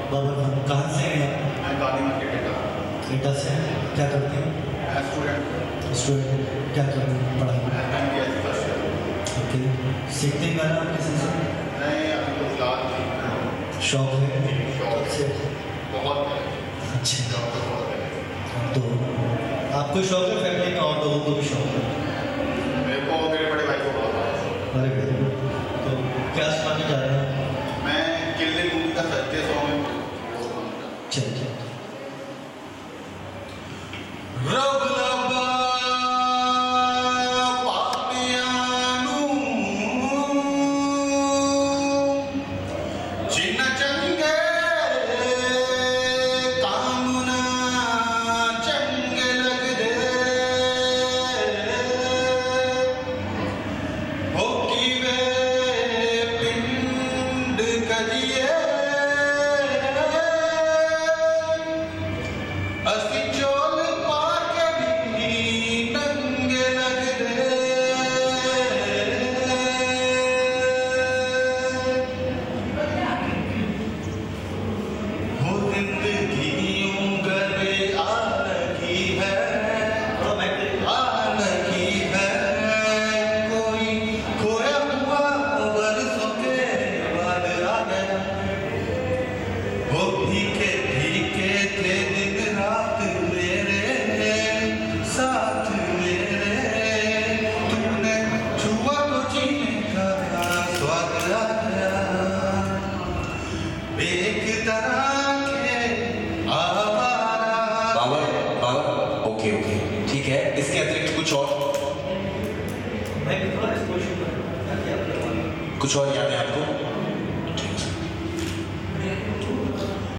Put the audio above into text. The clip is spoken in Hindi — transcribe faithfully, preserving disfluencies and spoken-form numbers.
बाबर खान, कहाँ से हैं आप? मैं गांधी मार्केट एटा एटा से हैं। क्या करते हैं? मैं स्टूडेंट स्टूडेंट। क्या कर रहे हैं पढ़ाई में? M T H first year. Okay, सीखते हैं गाना आप किसी से? मैं अभी तो फिलहाल शौक है? शौक से बहुत है। अच्छा, शौक तो बहुत है। तो आपको शौक है, फैमिली में और लोगों को भी शौक है? मेरे को मेरे बड़े भाई को बहुत है। अरे वेरी गुड। तो क्या सुनाने जा रहे हैं? मैं किले मूवी का सत्य सॉन्ग है। चलिए। रब रबा पापियानू जिन्ना चंगे कामना चंगे लगदे हो कीवे पिंड कजिए असी चोल पाके भी नंगे लगदे हो जिंदगी उंगले आलगी है आलगी है कोई खोया हुआ बरसों के बाद आ गया वो भीखे भीखे थे दिन रात मेरे साथ मेरे तूने छुआ तो जीने का स्वाद आ गया एक तरह के आवारा। बाबर बाबर ओके ओके ठीक है, इसके अतिरिक्त कुछ और मैं भी थोड़ा इसको शुरू करूं ताकि आप लोग- कुछ और याद है आपको?